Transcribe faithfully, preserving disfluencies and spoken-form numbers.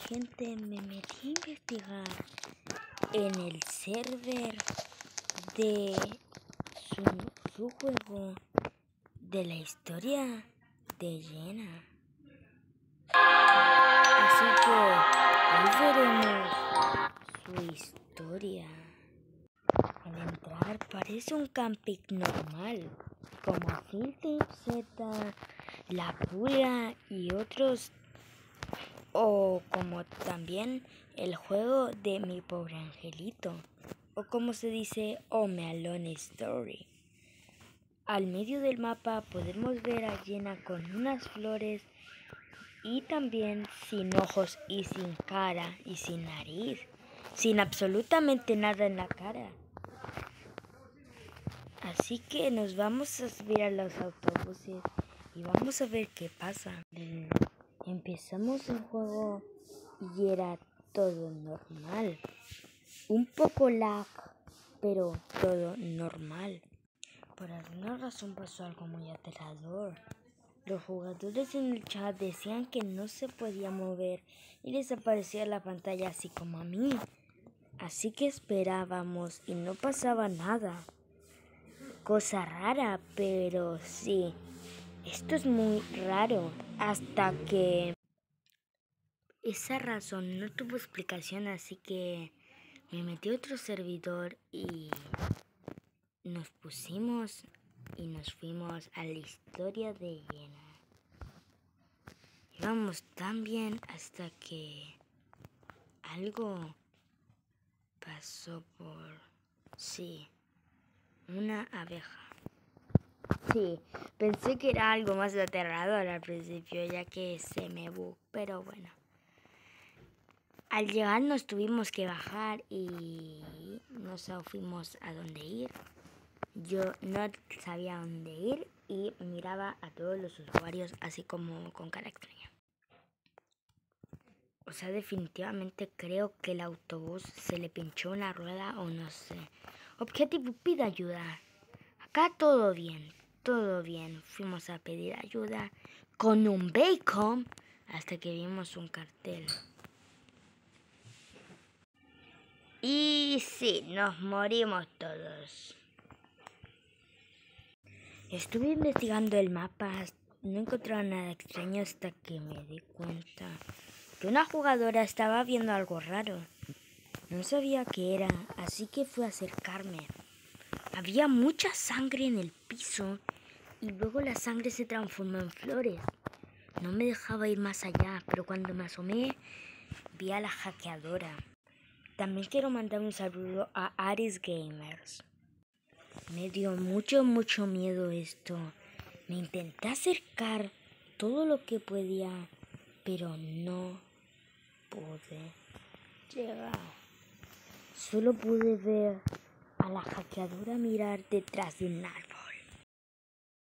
Gente, me metí a investigar en el server de su, su juego de la historia de Jenna. Así que hoy veremos su historia. Al entrar parece un camping normal, como Filthy Z, La Pulga y otros, o como también el juego de Mi Pobre Angelito, o como se dice Home Alone Story. Al medio del mapa podemos ver a Jenna con unas flores y también sin ojos y sin cara y sin nariz, sin absolutamente nada en la cara. Así que nos vamos a subir a los autobuses y vamos a ver qué pasa. Empezamos el juego y era todo normal. Un poco lag, pero todo normal. Por alguna razón pasó algo muy aterrador. Los jugadores en el chat decían que no se podía mover y les aparecía la pantalla así como a mí. Así que esperábamos y no pasaba nada. Cosa rara, pero sí. Esto es muy raro. Hasta que esa razón no tuvo explicación, así que me metí a otro servidor y nos pusimos y nos fuimos a la historia de Jenna. Íbamos tan bien hasta que algo pasó por... Sí, una abeja. Sí, pensé que era algo más aterrador al principio, ya que se me bugó, pero bueno. Al llegar nos tuvimos que bajar y nos fuimos a dónde ir. Yo no sabía dónde ir y miraba a todos los usuarios así como con cara extraña. O sea, definitivamente creo que el autobús se le pinchó una rueda o no sé. Objetivo, pide ayuda. Acá todo bien, todo bien. Fuimos a pedir ayuda con un bacon hasta que vimos un cartel. Y sí, nos morimos todos. Estuve investigando el mapa, no encontraba nada extraño hasta que me di cuenta que una jugadora estaba viendo algo raro. No sabía qué era, así que fui a acercarme. Había mucha sangre en el piso y luego la sangre se transformó en flores. No me dejaba ir más allá, pero cuando me asomé vi a la hackeadora. También quiero mandar un saludo a Aris Gamers. Me dio mucho, mucho miedo esto. Me intenté acercar todo lo que podía, pero no pude llegar. Solo pude ver a la hackeadora mirar detrás de un árbol.